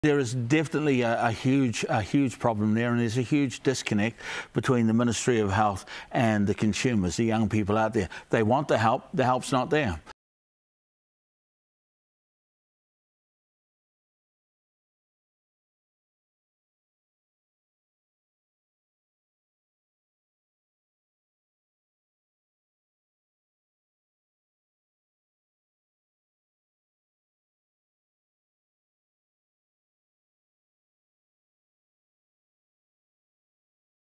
There is definitely a huge problem there, and there's a huge disconnect between the Ministry of Health and the consumers, the young people out there. They want the help, the help's not there.